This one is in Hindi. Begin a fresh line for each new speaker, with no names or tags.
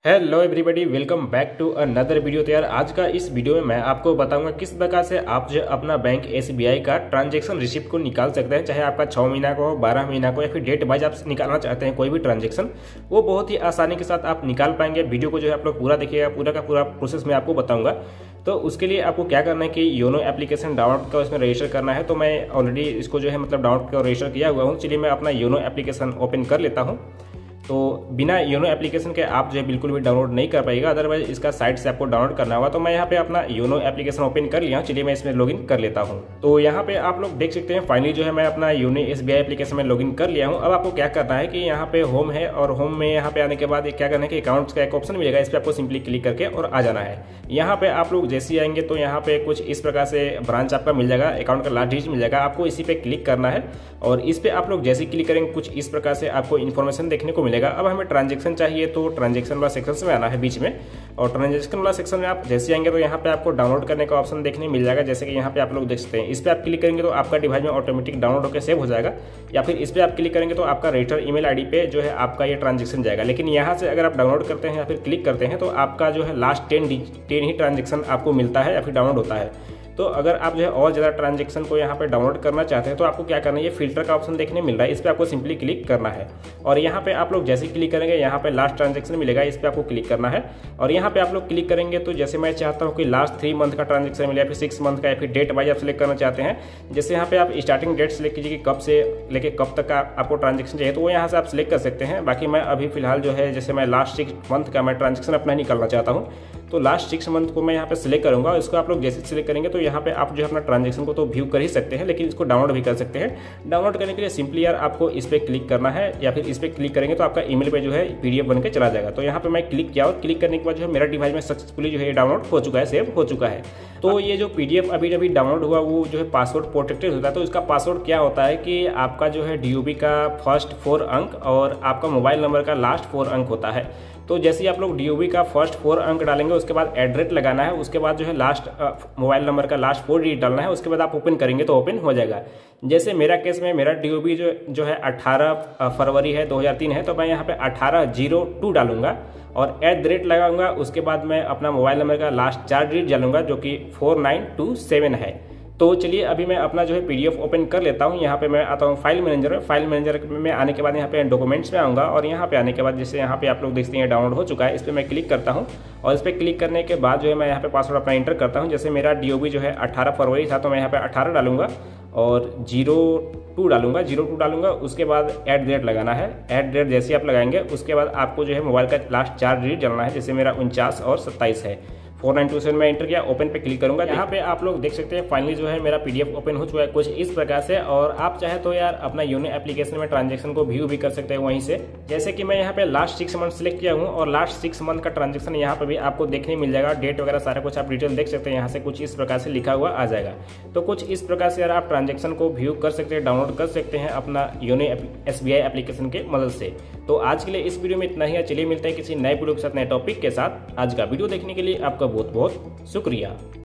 Hello everybody, welcome back to another video. तो यार आज का इस वीडियो में मैं आपको बताऊंगा किस प्रकार से आप जो अपना बैंक एसबीआई का ट्रांजैक्शन रिसिप्ट को निकाल सकते हैं। चाहे आपका 6 महीना को हो, 12 महीना को, या फिर डेट वाइज आप निकालना चाहते हैं कोई भी ट्रांजैक्शन, वो बहुत ही आसानी के साथ आप निकाल पाएंगे। वीडियो को जो है आप लोग पूरा देखिएगा, पूरा का पूरा प्रोसेस मैं आपको बताऊंगा। तो उसके लिए आपको क्या करना है कि योनो एप्लीकेशन डाउनलोड का उसमें रजिस्टर करना है। तो मैं ऑलरेडी इसको जो है डाउनलोड कर रजिस्टर किया हुआ हूँ। चलिए मैं अपना योनो एप्लीकेशन ओपन कर लेता हूँ। तो बिना योनो एप्लीकेशन के आप जो है बिल्कुल भी डाउनलोड नहीं कर पाएगा, अदरवाइज इसका साइट से आपको डाउनलोड करना होगा। तो मैं यहाँ पे अपना योनो एप्लीकेशन ओपन कर लिया हूँ। चलिए मैं इसमें लॉगिन कर लेता हूँ। तो यहाँ पे आप लोग देख सकते हैं फाइनली जो है मैं अपना योनो एसबीआई एप्लीकेशन में लॉगिन कर लिया हूँ। अब आपको क्या करना है कि यहाँ पे होम है, और होम में यहाँ पे आने के बाद क्या करना है कि अकाउंट्स का एक ऑप्शन मिलेगा, इस पर आपको सिंपली क्लिक करके और आ जाना है। यहाँ पे आप लोग जैसे ही आएंगे तो यहाँ पे कुछ इस प्रकार से ब्रांच आपका मिल जाएगा, अकाउंट का लास्ट डिजिट मिल जाएगा, आपको इसी पे क्लिक करना है। और इस पे आप लोग जैसे ही क्लिक करेंगे कुछ इस प्रकार से आपको इन्फॉर्मेशन देखने को मिलेगा। अब हमें ट्रांजैक्शन चाहिए तो ट्रांजैक्शन वाला सेक्शन में आना है बीच में, और ट्रांजैक्शन वाला सेक्शन में आप जैसे आएंगे तो यहाँ पे आपको डाउनलोड करने का ऑप्शन देखने मिल जाएगा। जैसे कि यहाँ पे आप लोग देख सकते हैं, इस पे आप क्लिक करेंगे तो आपका डिवाइस में ऑटोमेटिक डाउनलोड होकर सेव हो जाएगा, या फिर इस पे आप क्लिक करेंगे तो आपका रजिस्टर ईमेल आईडी पे जो है आपका ये ट्रांजैक्शन जाएगा। लेकिन यहाँ से अगर आप डाउनलोड करते हैं या फिर क्लिक करते हैं तो आपका जो है लास्ट 10 ही ट्रांजैक्शन आपको मिलता है या फिर डाउनलोड होता है। तो अगर आप जो है और ज़्यादा ट्रांजैक्शन को यहाँ पे डाउनलोड करना चाहते हैं तो आपको क्या करना है, ये फिल्टर का ऑप्शन देखने मिल रहा है, इस पर आपको सिंपली क्लिक करना है। और यहाँ पे आप लोग जैसे ही क्लिक करेंगे यहाँ पे लास्ट ट्रांजैक्शन मिलेगा, इस पर आपको क्लिक करना है। और यहाँ पे आप लोग क्लिक करेंगे तो जैसे मैं चाहता हूँ कि लास्ट 3 मंथ का ट्रांजैक्शन मिले, या फिर 6 मंथ का, या फिर डेट वाइज आप सिलेक्ट करना चाहते हैं। जैसे यहाँ पे आप स्टार्टिंग डेट सिलेक्ट कीजिए कि कब से लेके कब तक का आपको ट्रांजैक्शन चाहिए, तो वो यहाँ से आप सिलेक्ट कर सकते हैं। बाकी मैं अभी फिलहाल जो है जैसे मैं लास्ट 6 मंथ का मैं ट्रांजैक्शन अपना निकालना चाहता हूँ, तो लास्ट 6 मंथ को मैं यहाँ पे सिलेक्ट करूंगा। और इसको आप लोग जैसे सिलेक्ट करेंगे तो यहाँ पे आप जो है अपना ट्रांजैक्शन को तो व्यू कर ही सकते हैं, लेकिन इसको डाउनलोड भी कर सकते हैं। डाउनलोड करने के लिए सिंपली यार आपको इस पर क्लिक करना है, या फिर इस पर क्लिक करेंगे तो आपका ईमेल पे जो है पीडीएफ बन के चला जाएगा। तो यहाँ पे मैं क्लिक किया, और क्लिक करने के बाद जो है मेरा डिवाइस में सक्सेसफुली जो है डाउनलोड हो चुका है, सेव हो चुका है। तो ये जो पीडीएफ अभी डाउनलोड हुआ वो जो है पासवर्ड प्रोटेक्टेड होता है। तो इसका पासवर्ड क्या होता है कि आपका जो है डीओबी का फर्स्ट 4 अंक और आपका मोबाइल नंबर का लास्ट 4 अंक होता है। तो जैसे ही आप लोग डीओबी का फर्स्ट 4 अंक डालेंगे, उसके बाद एड्रेस लगाना है, उसके बाद जो है लास्ट मोबाइल नंबर का लास्ट 4 डिजिट डालना है, उसके बाद आप ओपन करेंगे तो ओपन हो जाएगा। जैसे मेरा केस में मेरा डीओबी जो है 18 फरवरी है 2003 है, तो मैं यहाँ पे 1802 डालूंगा और @ लगाऊंगा। उसके बाद मैं अपना मोबाइल नंबर का लास्ट 4 डिजिट डालूंगा जो कि 4927 है। तो चलिए अभी मैं अपना जो है पीडीएफ ओपन कर लेता हूँ। यहाँ पे मैं आता हूँ फाइल मैनेजर में। फाइल मैनेजर में आने के बाद यहाँ पे डॉक्यूमेंट्स में आऊँगा, और यहाँ पे आने के बाद जैसे यहाँ पे आप लोग देखते हैं डाउनलोड हो चुका है, इस पर मैं क्लिक करता हूँ। और इस पर क्लिक करने के बाद जो है मैं यहाँ पे पासवर्ड अपना इंटर करता हूँ। जैसे मेरा डीओबी जो है 18 फरवरी था, तो मैं यहाँ पे 18 डालूंगा और 02 डालूंगा। उसके बाद @ लगाना है। @ जैसे आप लगाएंगे उसके बाद आपको जो है मोबाइल का लास्ट 4 डिजिट डालना है। जैसे मेरा 49 और 27 है। 4927 में एंटर किया, ओपन पे क्लिक करूंगा। यहाँ पे आप लोग देख सकते हैं फाइनली जो है मेरा पीडीएफ ओपन हो चुका है कुछ इस प्रकार से। और आप चाहे तो यार अपना योनो एप्लीकेशन में ट्रांजैक्शन को व्यू भी कर सकते हैं वहीं से। जैसे कि मैं यहाँ पे लास्ट 6 मंथ सिलेक्ट किया हूँ, और लास्ट 6 मंथ का ट्रांजैक्शन यहाँ पे भी आपको देखने मिल जाएगा। डेट वगैरह सारा कुछ आप डिटेल देख सकते हैं, यहाँ से कुछ इस प्रकार से लिखा हुआ आ जाएगा। तो कुछ इस प्रकार से यार आप ट्रांजैक्शन को व्यू कर सकते हैं, डाउनलोड कर सकते हैं अपना योनो एसबीआई एप्लीकेशन के मदद से। तो आज के लिए इस वीडियो में इतना ही है। चलिए मिलते हैं किसी नए वीडियो के साथ, नए टॉपिक के साथ। आज का वीडियो देखने के लिए आपका बहुत बहुत शुक्रिया।